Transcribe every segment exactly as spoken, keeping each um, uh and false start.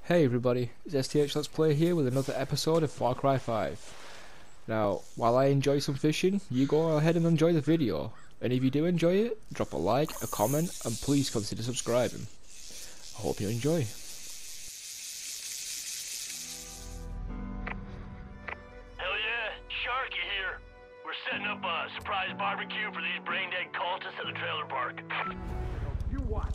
Hey everybody, it's S T H Let's Play here with another episode of Far Cry five. Now, while I enjoy some fishing, you go ahead and enjoy the video. And if you do enjoy it, drop a like, a comment, and please consider subscribing. I hope you enjoy. Hell yeah, Sharky here. We're setting up a surprise barbecue for these brain-dead cultists at the trailer park. You watch.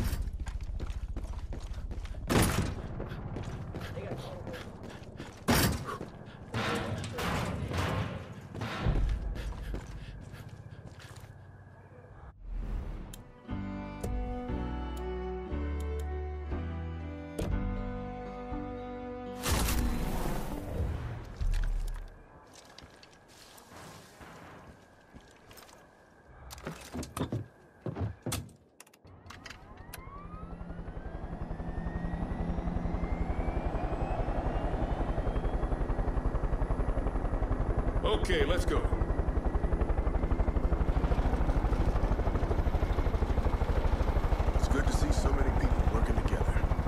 Okay, let's go. It's good to see so many people working together.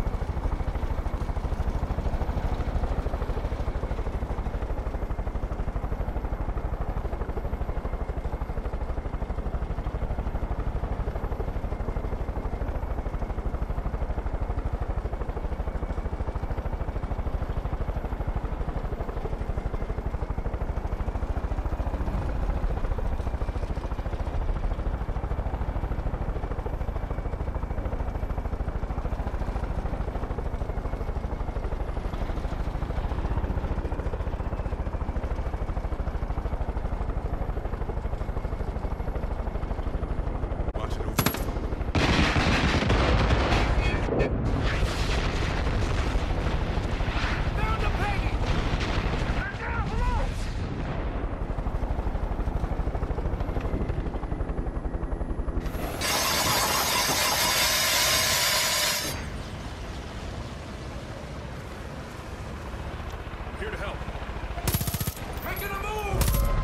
Here to help. Making a move!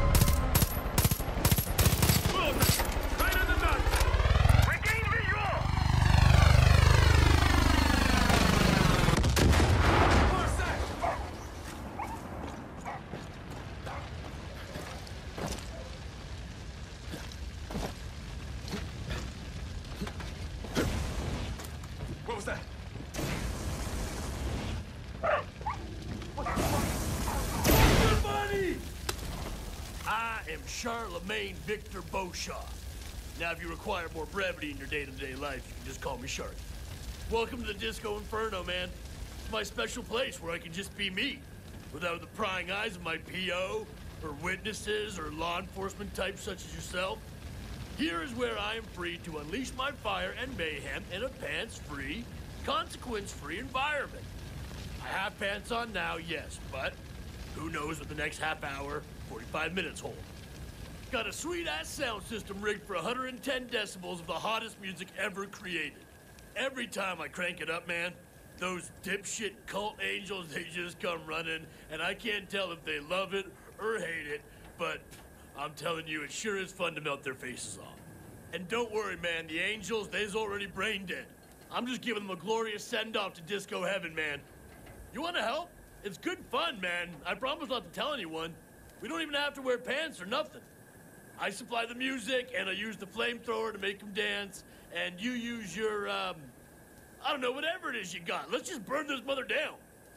Move! Right in the nuts! Regain visual! One sec! What was that? I am Charlemagne Victor Beauchamp. Now, if you require more brevity in your day-to-day life, you can just call me Shark. Welcome to the Disco Inferno, man. It's my special place where I can just be me, without the prying eyes of my P O, or witnesses, or law enforcement types such as yourself. Here is where I am free to unleash my fire and mayhem in a pants-free, consequence-free environment. I have pants on now, yes, but who knows what the next half hour, forty-five minutes hold. Got a sweet-ass sound system rigged for one hundred ten decibels of the hottest music ever created. Every time I crank it up, man, those dipshit cult angels, they just come running, and I can't tell if they love it or hate it, but I'm telling you, it sure is fun to melt their faces off. And don't worry, man, the angels, they's already brain dead. I'm just giving them a glorious send-off to disco heaven, man. You wanna help? It's good fun, man. I promise not to tell anyone. We don't even have to wear pants or nothing. I supply the music, and I use the flamethrower to make them dance, and you use your, um, I don't know, whatever it is you got. Let's just burn this mother down.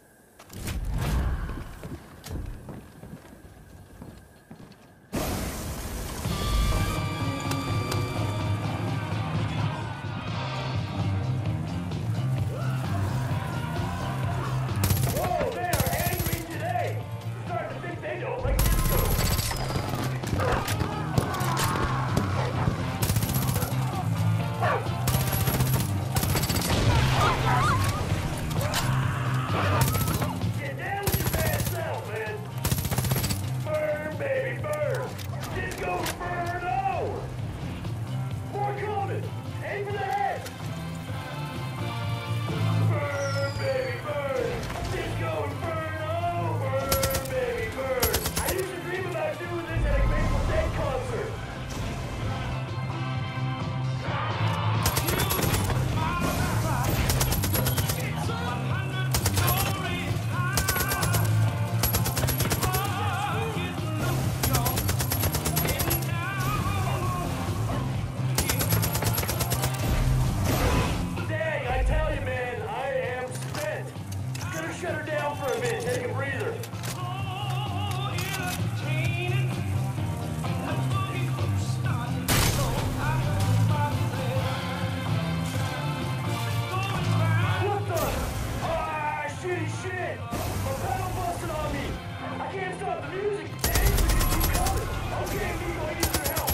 Whoa, they are angry today. You're starting to think they don't like disco. shut her down for a minute. Take a breather. What the? Ah, shitty shit! My pedal busted on me! I can't stop the music! The engine keeps coming! Okay, Nico, I need your help!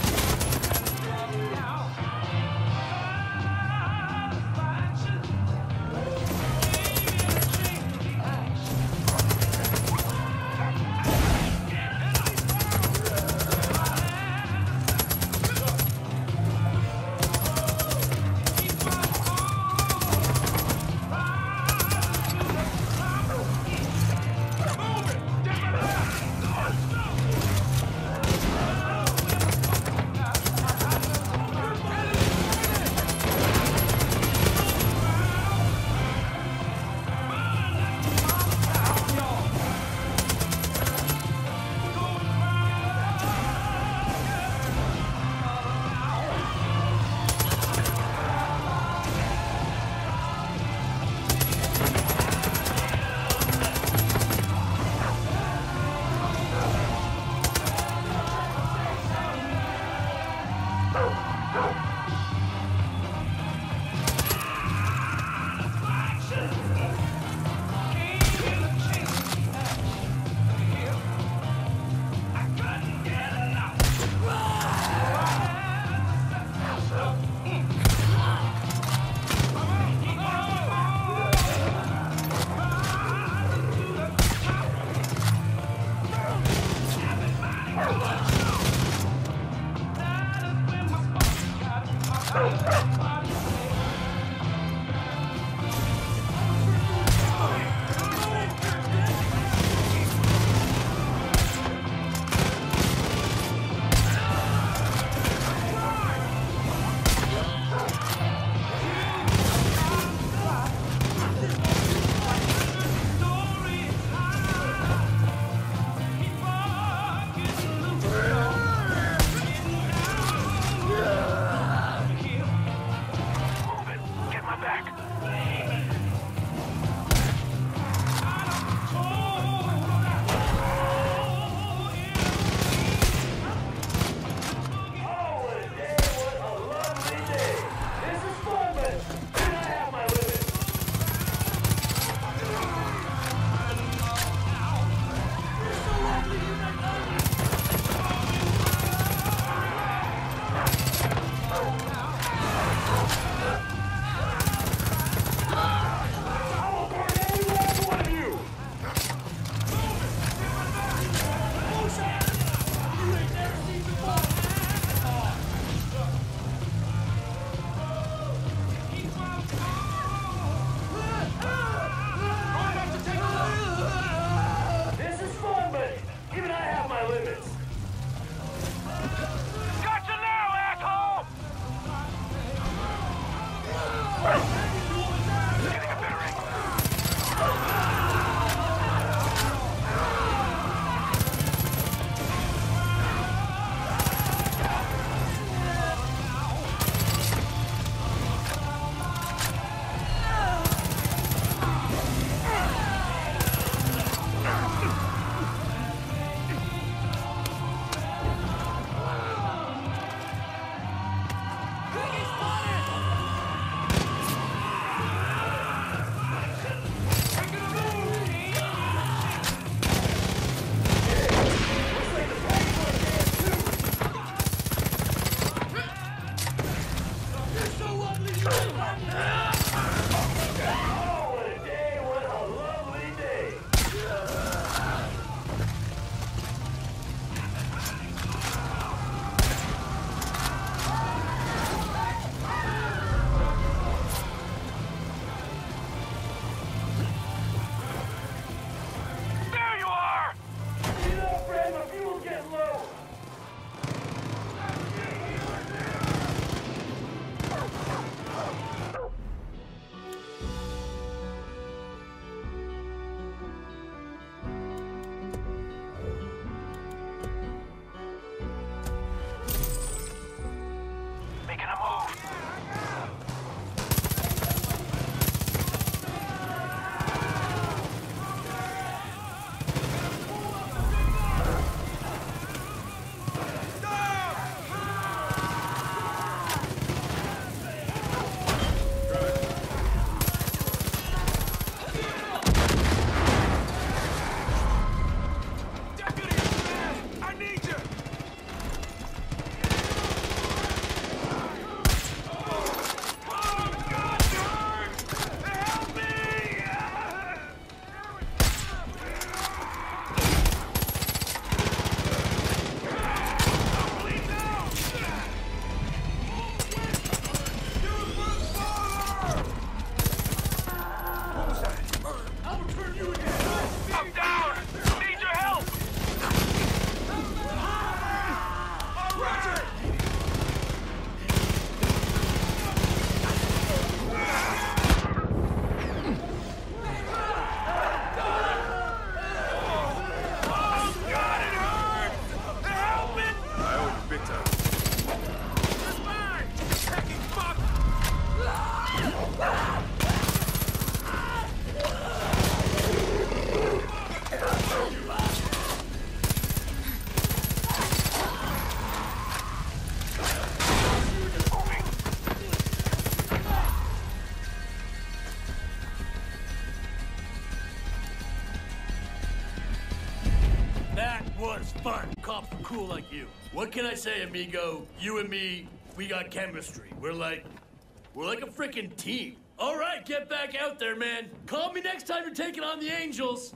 was fun. Cops were cool like you. What can I say, amigo? You and me, we got chemistry. We're like, we're like a freaking team. All right, get back out there, man. Call me next time you're taking on the Angels.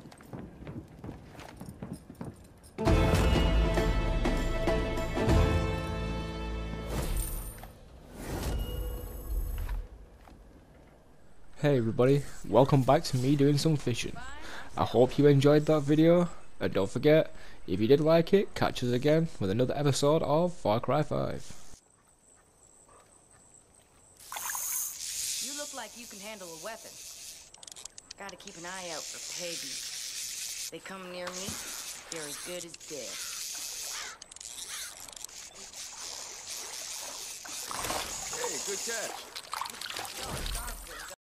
Hey everybody, welcome back to me doing some fishing. I hope you enjoyed that video, and don't forget, if you did like it, catch us again with another episode of Far Cry five. You look like you can handle a weapon. Gotta keep an eye out for pagans. They come near me, they're as good as dead. Hey, good catch.